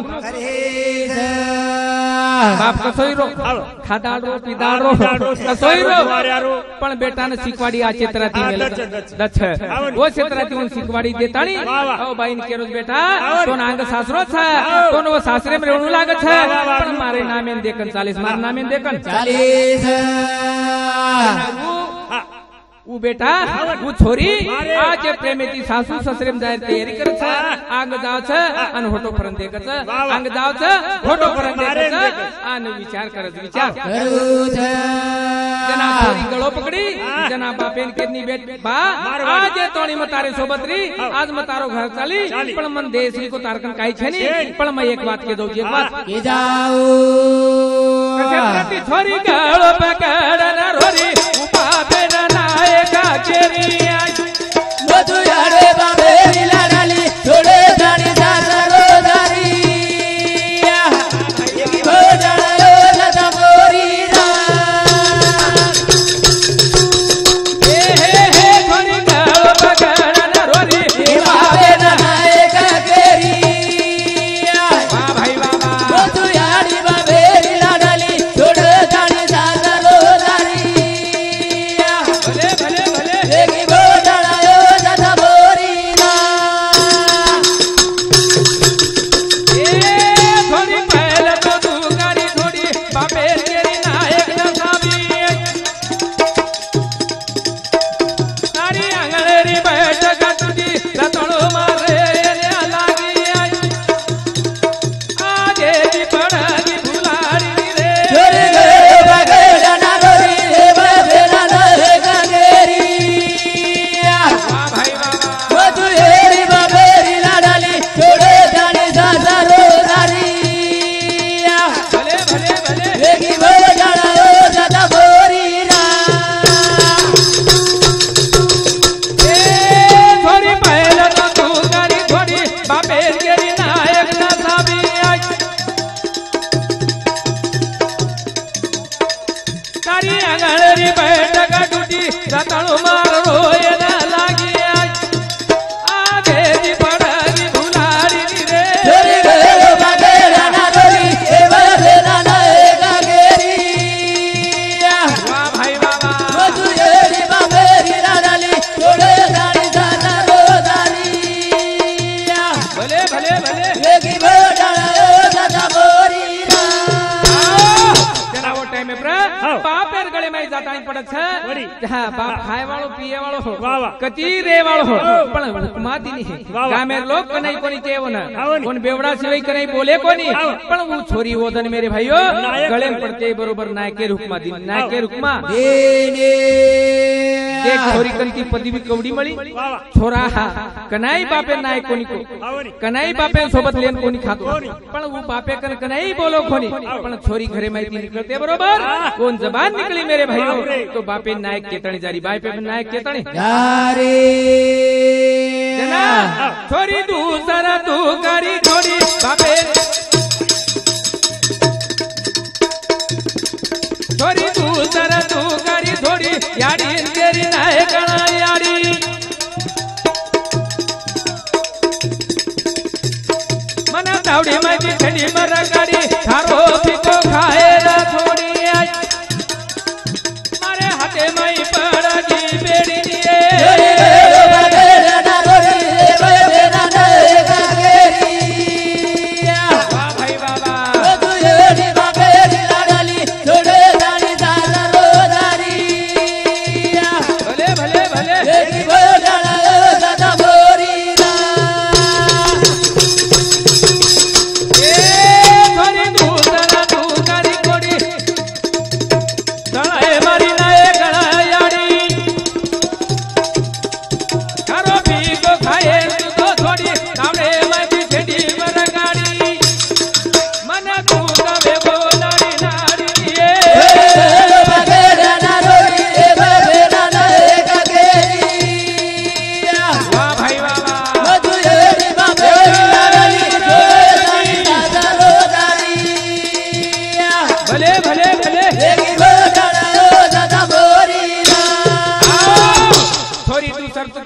बाप कसोई रो खादाड़ रो पीदाड़ रो कसोई रो पण बेटा ने शिकवाड़ी आ चेतराती मेल दछ वो चेतराती उन शिकवाड़ी देताणी ओ बाईन केरो बेटा तो नांग सासरो छ तो नो सासरे में रेणू लागे छ पण मारे नामे देखन 40 मार नामे देखन 40 वो बेटा वो छोरी आज प्रेमेती सासू ससरे में जाय तयारी करे छ आंग जाव छ अन होटो परन देखत छ आंग जाव छ होटो परन देखत छ अन विचार करत विचार करू छ जना छोरी गळो पकडी जना बापेन केनी बेट बा आज तोणी मतारे सोबतरी आज मतारो घर चाली पण मन देसरी को तारकन काई छनी पण मैं एक बात के दो एक बात के जाओ कसे प्रति छोरी गळो पकड़न रोरी उपापे ना केरिया मधु यारे बाबेरी लाडाली छोड़े जानी सासरो दारिया एक भोजड़ो लता मोरी रा हे थोड़ी गालो पकड़न रोरी बाबे नाए का केरिया वाह भाई वाह मधु यारी बाबेरी लाडाली छोड़े जानी सासरो दारिया भले भले बाप खाए वालों पिए वालों हो कती रे वालों हो पण हुकमा दिनी है गामेर लोग कनाई कोनी केवो ना कोन बेवड़ा सिवाय कनाई बोले कोनी पण वो छोरी वोदन मेरे भाइयों गले में पड़ते बरोबर नायके हुकमा दी नायके हुकमा देख छोरी कंती पदवी कवडी मळी छोरा कनाई बापे नायक कोनी को कनाई बापे सोबत लेन कोनी खातो पण वो बापे कन कनाई बोलो कोनी पण छोरी घरे माहिती निकलते बरोबर कोन जबान निकली मेरे भाइयों तो बापे नायक केतणी जारी बापे नायक केतणी यारे जना छोरी दूसरा तू करी थोड़ी बापे छोरी दूसरा तू करी थोड़ी यारी तेरी नायक यारी मना दावड़ी माजी छड़ी मरा गाड़ी थारो पिको खाए रा थोड़ी मारे हाथे मई पड़गी बेड़ी निये वाह भाई बाबा भले भले भले थोड़ी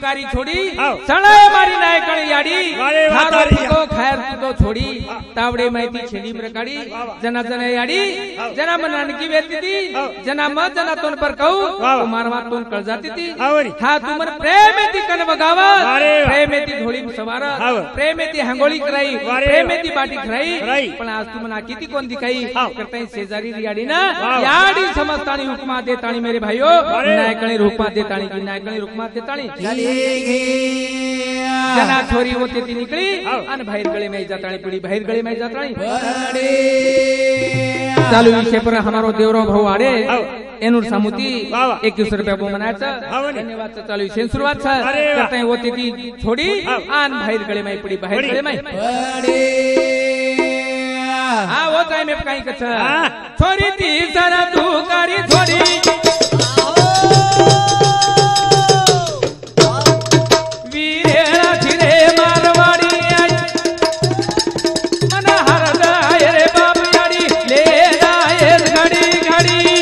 तुकारी छोड़ी आओ। सड़े मारी नाय कणी याडी वारे वाह थारो तारी। फुको खैर तो छोड़ी तावड़े माहिती छेली प्रकाड़ी जना जना याडी जना मननकी वेती थी जना मत जना तोन पर कहू वाह। तो मारवा तोन कळ जाती थी आवरी। हा तुमर प्रेमेती कन बगावत वारे वाह। प्रेमेती ढोली सवारत आव। प्रेमेती हंगोळी कराई वारे वाह। प्रेमेती बाटी खराई खराई। पण आज तुम्हाला किती कोण दिखाई आव। करताई शेजारी याडी ना वाह। याडी समजतानी हुकमा देतानी मेरे भाइयों वारे वाह। नायकणी हुकमा देतानी की नायकणी हुकमा देतानी चली गया जना छोरी होती ती निकली आव। आणि बाहेर गळे में जातानी पड़ी बाहेर गळे में जातानी बड़े चालू विषय पर हमारो देवराव भाऊ आडे आव। एनुर सामुती वाह, वाह। 21 रुपया बो मनायचं हाव नी. धन्यवाद चालू विषय सुरुवात अरे वाह. करताय होती ती छोडी आव. आणि बाहेर गळे में पड़ी बाहेर पडी. गळे में बड़े हा वो टाइम में काही कछ हा. छोरी ती जरा तू करी छोडी वीरेला फिरे मारवाडी आई मन हरदा रे बाप याडी ले जाए घडी घडी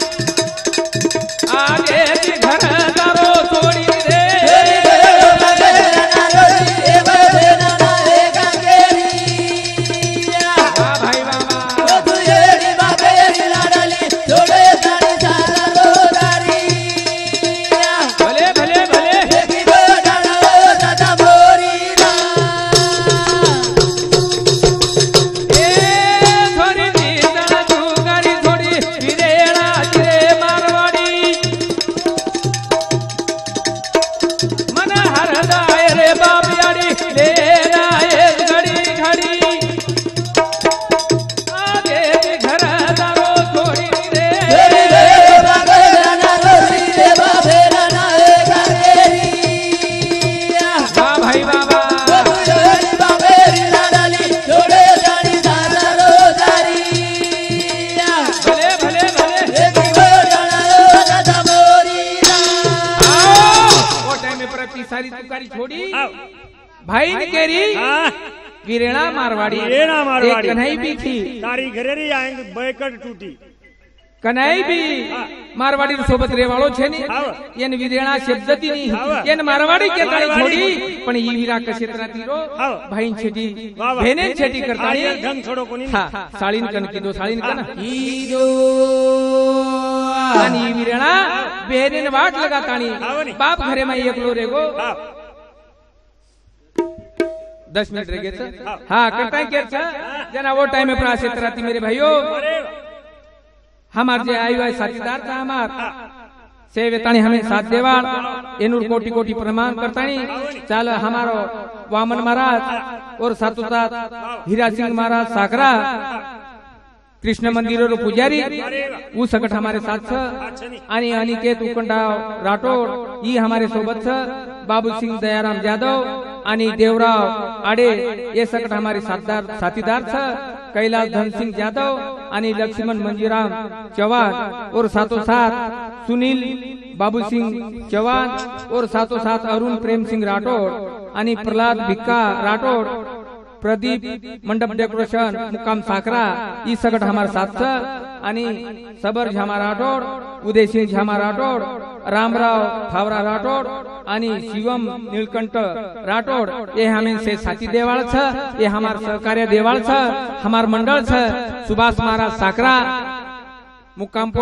आगे की घर दारो छोडी रे वाह भाई बाबा भले भले भले ए छोरी ती जरा तू करी छोडी वीरेला फिरे मारवाडी मन हरदा रे बाप याडी ले जाए घडी घडी आगे की घर दारो छोडी रे वाह भाई बाबा भले भले भले आओ वो टाइम में प्रति सारी तुकारी छोड़ी आव. भाई ने केरी हाँ, वीरेणा मारवाड़ी वीरेणा मारवाड़ी. एक कन्हई भी थी तारी घरे री आएंगे बैकट टूटी कन्हई भी मारवाड़ी सोबत रेवाळो छे ने आव. एन वीरेणा शब्दती नी आव. एन मारवाड़ी के तारी मारवाड़ी. छोड़ी पण ई वीरा क्षेत्र तीरो आव. भाई छेटी वाह, वाह. भेने छेटी करतानी आर्य ढंग छोड़ो कोनी हा साळीन कन की दो साळीन कन ईदो आणि ई वीरेणा भेने वाट लगातानी आव नी. बाप घरे में एकलो रेगो हाँ, 10 मिनट रह गए हाँ करता क्या जना वो टाइम में प्रासे तराती मेरे भाइयों अरे हमार जे आयु है साथीदार था हमार सेवेतानी हमें साथ देवा एनुर कोटि कोटि प्रणाम करतानी चाल हमारो वामन महाराज और साथो साथ हीरा सिंह महाराज साकरा कृष्ण मंदिर रो पुजारी वो सकट हमारे साथ छ आणि अनिकेत उकंडाव राठोड ये हमारे सोबत छ बाबू सिंह दयाराम जाधव आणि देवराव आडे ये सकट हमारे साथीदार छ कैलाश धन सिंह जाधव आणि लक्ष्मण मंजीराम चौहान और साथों साथ सुनील बाबू सिंह चौहान और साथों साथ अरुण प्रेम सिंह राठोड आणि प्रहलाद भिक्का राठोड प्रदीप मंडप डेकोरेशन मुक्काम साकरा ई सगट हमारे साथ छ आणि सबर झमा राठोड उदय सिंह झमा राठोड रामराव थावरा राठोड आणि शिवम नीलकंठ राठोड ये हमें से साथी देवाल छ ये हमार सहकार्य देवाल छ हमार मंडल छ सुभाष महाराज साकरा मुक्काम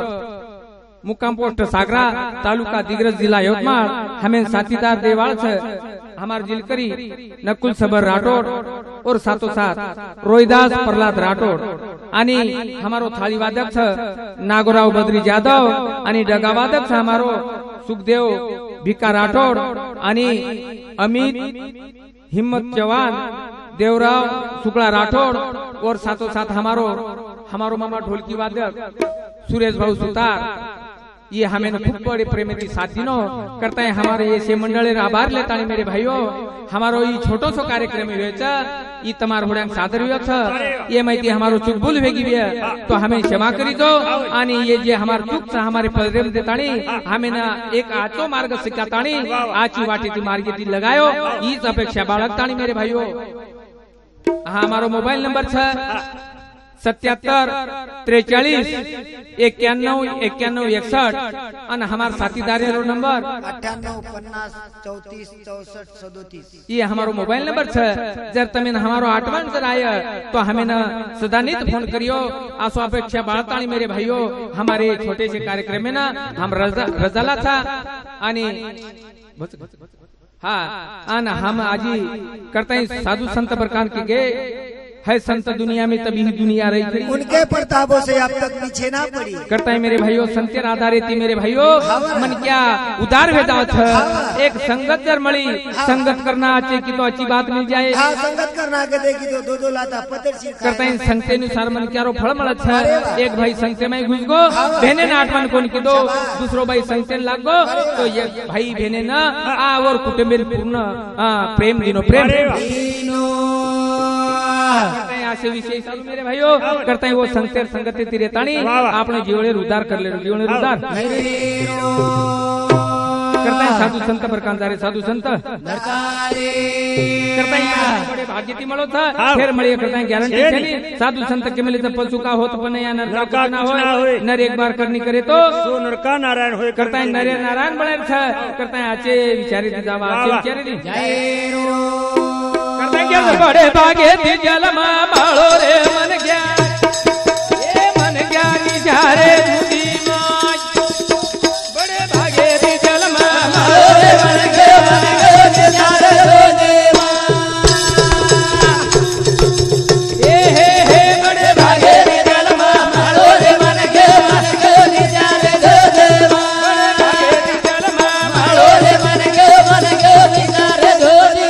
पोस्ट सागरा तालुका दिग्रस जिला यवतमाळ हमें साथीदार देवाल छ हमार जिलकरी नकुल सबर राठोड और साथों साथ रोहिदास प्रहलाद राठोड आणि हमारो थाली वादक छ नागोराव बद्री जाधव आणि डगा वादक छ हमारो सुखदेव भिक्का राठोड आणि अमित हिम्मत चौहान देवराव शुक्ला राठोड और साथों साथ हमारो मामा ढोलकी वादक सुरेश भाऊ सुतार ये हमें खूब बड़े प्रेमी साथ दिनो करता है हमारे ऐसे मंडल आभार लेता है मेरे भाइयों हमारो ये छोटो सो कार्यक्रम ये तमार होड्यांग सादर हुआ था ये माहिती हमारो चूक भूल वेगी भी तो हमें क्षमा करी दो आणि ये जे हमार चूक था हमारे प्रेम देतानी हमें ना एक आचो मार्ग सिखातानी आची वाटी ती मार्ग ती लगायो इस अपेक्षा बाळगतानी मेरे भाइयों हाँ हमारो मोबाइल नंबर छ 77 43 91 91 61 અને हमारा साथीदार नंबर 98 50 34 64 37 ये हमारो मोबाइल नंबर है। जर तमें हमारो आठवान जर आया तो हमें न सदानित फोन करियो। आसो अपेक्षा बाळताणी मेरे भाइयों हमारे छोटे से कार्यक्रम में ना हम रजाला था आणि हाँ आन हम आज करते हैं साधु संत प्रकार के गए है संत दुनिया में तभी ही दुनिया रही खड़ी। उनके प्रतापों से अब तक पीछे ना पड़ी। करता है मेरे भाइयों संतेर आधारित मेरे भाइयों मन क्या उदार भेदा था। एक संगत जर मળી संगत करना अच्छे की तो अच्छी बात मिल जाए। हाँ संगत करना के देखी तो दो लाता पत्थर सीख करता है संगते अनुसार मन क्या रो फल मळत है। एक भाई संगते में घुस गो बहने न आठवान कोन की दो दूसरो भाई संगते लाग गो तो ये भाई बहने न आ और कुटुंबेर पूर्ण प्रेम दिनो प्रेम करते हैं ऐसे विषय साधु मेरे भाइयों करते हैं वो संगते संगते तीरे ताणी आपने जीवने उद्धार कर ले जीवने उद्धार करते हैं साधु संत प्रकांतारे साधु संत करते हैं बड़े भाग्यती मळो था फिर मळी करते हैं गारंटी छेली साधु संत के मिले तो पशु का होत पण या नरका ना होय नर एक बार करनी करे तो सो नरका नारायण होय करता है नर नारायण बने था करता है आचे विचारी जावा आचे विचारी बड़े भागे जल मालो रे मन गया ये मन गया निजारे धूती बड़े भागे जल मालो रे मन गया निजारे धूती हे बड़े भागे जल मालो रे मन गया निजारे धूती बड़े भागे जल मालो रे मन गया निजारे धूती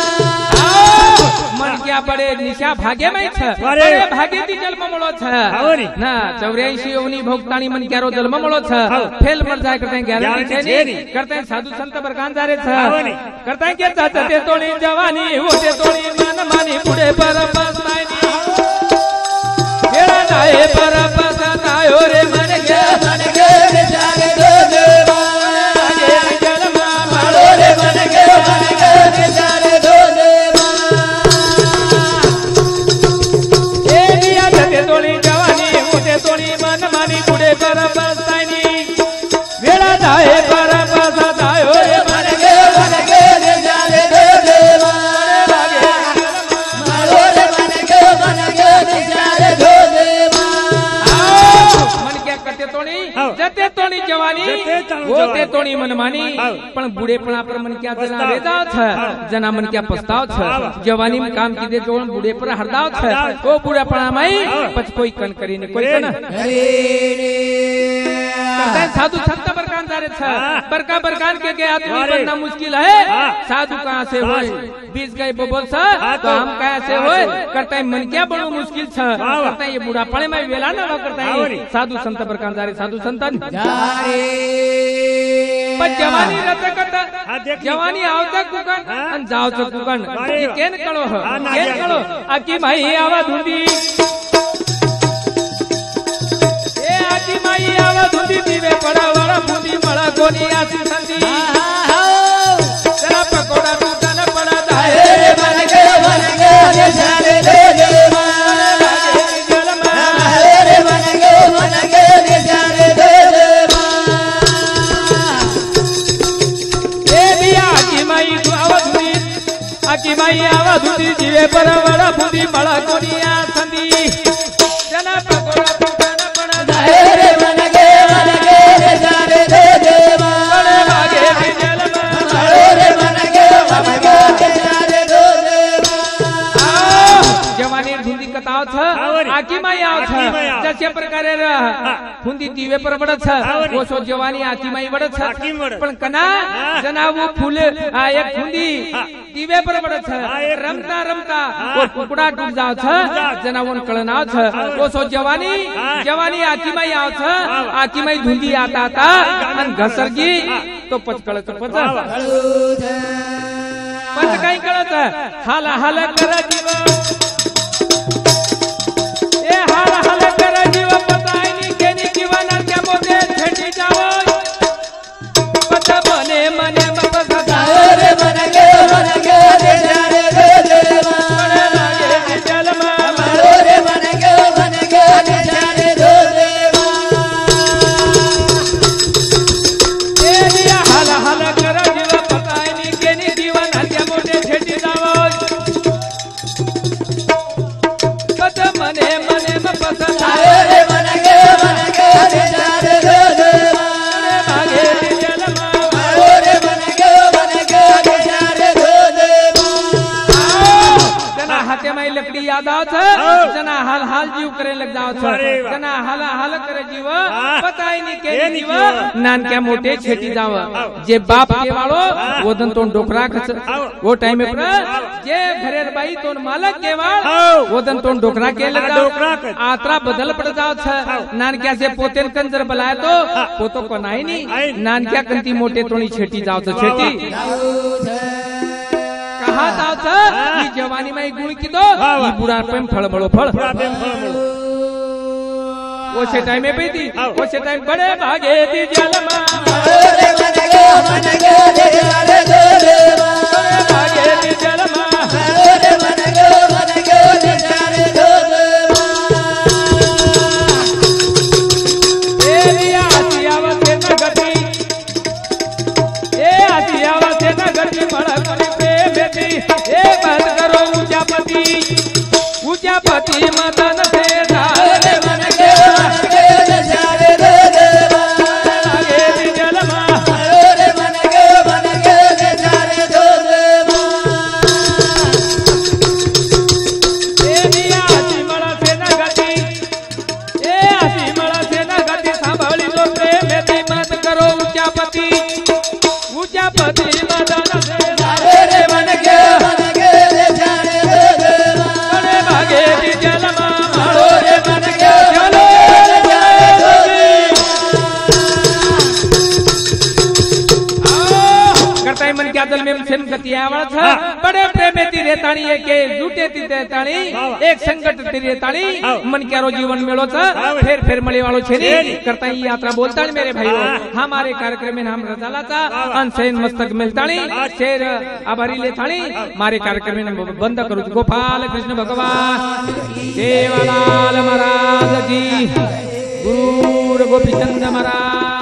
बड़े निशा भाग्य में बड़े भाग्य ती जन्म मळो ना 84 योनी भोगताणी मन क्यारो जन्म मळो फेल मर जाए करते हैं गारंटी छे करते हैं साधु संत बरकान जारे करते हैं के चाहते तोड़ी जवानी होते तोड़ी मन मानी पुढे पर पछतायनी केड़ा नाए पर पछतायो रे मन के जागे दो देवा जन्म मळो रे मन के जागे दो तोड़ी जवानी होते तोड़ी मन मानी पुढे पर पछतायनी वेळा जाए पर पछतायो रे मन के जाले दे देवा मारो रे मन के जाले दो देवा मन क्या करते तोड़ी जते तोड़ी जवानी होते तोड़ी मन मानी पण बूढ़ेपणा पर मन क्या जना वेदाव छ जना मन क्या पछताव छ जवानी में काम कीधे जो बूढ़े पर हरदाव छ ओ बूढ़ेपणा में पछ कोई कन करीने कोई कन साधु संत बरकान जारे छ बरका बरकान के आदमी बनना मुश्किल है साधु कहां से होय बीस गए बोल छ तो हम कहां से होय करता है मन क्या बड़ो मुश्किल छ करता है ये बूढ़ापणे में वेला ना करता है साधु संत बरकान जारे साधु संतन जवानी रहते करता जवानी आवता कुकन अन जावचं कुकन ये केन कळो आकी माई आवा धुंदी ए आकी माई आवा धुंदी दिवे पडा वडा फुंदी मला कोणी आसी संधी जरा पकोडा दुकान पडा दाए रे मन के जाने दे देवा रे मन के जाने दे देवा आकी माई आवा धुंदी जीवे पर वडा फुंदी मला कोणी आ संधी जना पकोडा दुकान पडा दाए रे मन के जाने दे देवा बड़े भागे जल मारो रे मन के जाने दे देवा जवानी धुंदी कताव छ आकी माई आव छ जसे प्रकारे फुंदी दिवे पर पडत छ वो सो जवानी आकी माई पडत छ पण कना जना वो फूल एक फुंदी दिवे पर पडत छ रमता रमता वो कुकड़ा डूब जाव छ जना वन कळनाव छ वो सो जवानी आकी माई आव छ आकी माई धुंदी आता था अन घसरगी तो पचकळच पच पच काही कळत हाला हाला कर जीव ए हाला हाला कर जीव पतायनी केनी जीवना त्या मोदे छेटी जाव पत बने मने मत सदा रे मन के जाने दे देवा बड़े लागे जल मारो रे मन के लकड़ी याद आओ छ जना हाल हाल जीव करे लग जाओ छ जना हाल हाल करे जीव पता ही नहीं के जीव नान क्या मोटे छेटी जाव जे बाप के वालो वो दन तो डोकरा खच वो टाइम में जे घरेर बाई तो मालक के वाल वो दन तो डोकरा के लग जाओ आत्रा बदल पड़ जाओ छ नान क्या से पोतेन कंजर बलाए तो पोतो को नहीं नान क्या कंती मोटे तोनी छेटी जाओ तो छेटी कहा जाओ छ ये जवानी में गुण की दो ये बुढ़ापे में फल बड़ो फल वो से टाइम में थी वो से टाइम बड़े भागे दी जलमा बड़े भागे दी जलमा ऊंचा पति मदन से बड़े प्रेमे ती रेताणी के जूटे ती रेताणी एक संकट ती रेताणी मन क्यारो जीवन मेलो था फिर मले वालो छेरी करता ही यात्रा बोलता मेरे भाइयों हमारे कार्यक्रम में हम रजाला था अनसेन मस्तक मिलताणी शेर आभारी लेताणी हमारे कार्यक्रम में बंद करो गोपाल कृष्ण भगवान देवालाल महाराज की गुरु गोपीचंद महाराज